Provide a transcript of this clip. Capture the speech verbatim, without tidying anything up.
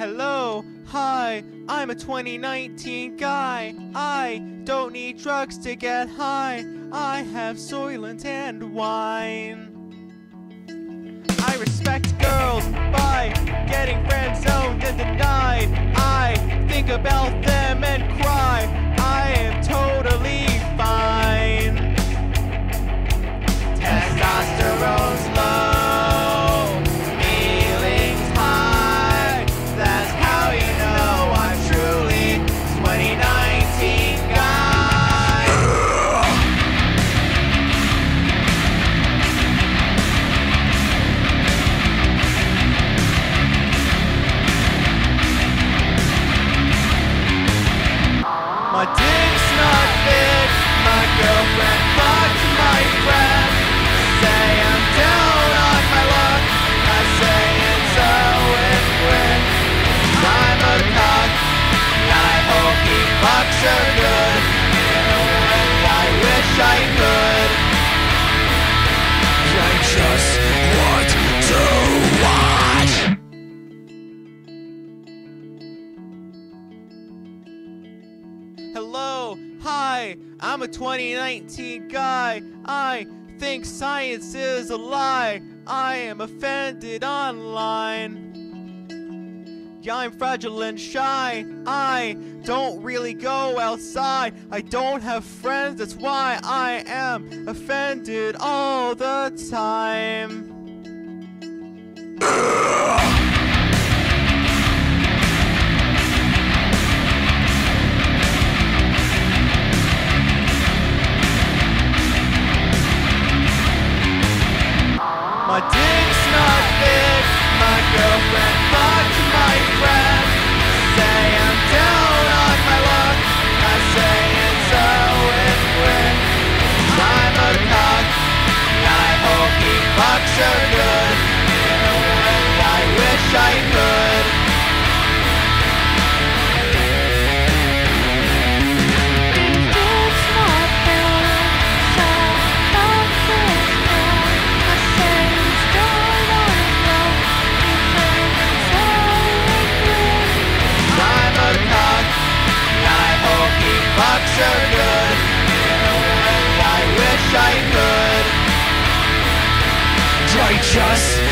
Hello, hi, I'm a twenty nineteen guy. I don't need drugs to get high. I have Soylent and wine. I respect girls by getting friend zoned and denied. I think about them and cry. I am totally fine. Testosterone's low, feelings high. That's how you know I'm truly twenty nineteen guy. My dick's not big, my girlfriend fucked my friend. Say I'm down on my luck, I say it's a win-win. I'm a cock, I hope he fucks her good. And I wish I could. I just want to watch. Hello, hi, I'm a twenty nineteen guy. I think science is a lie. I am offended online. Yeah, I'm fragile and shy. I don't really go outside. I don't have friends, that's why I am offended all the time. My dick's not big, my girlfriend fucked my friend. Say I'm down on my luck, I say it's a win-win. I'm a cock, I hope he fucks her good. And I wish I could. Fucks are good, and I wish I could. I just